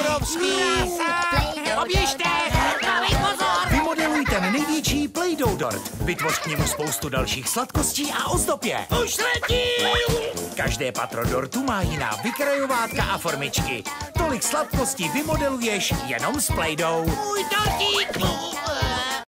obrovský! Oběžte! Dávej pozor! Vymodeluj ten největší Play-Doh dort. Vytvoř k němu spoustu dalších sladkostí a ozdоб je. Už letí! Každé patro dortu má jiná vykrajovátka a formičky. Tolik sladkostí vymodeluješ jenom s Play-Doh. Můj dortík!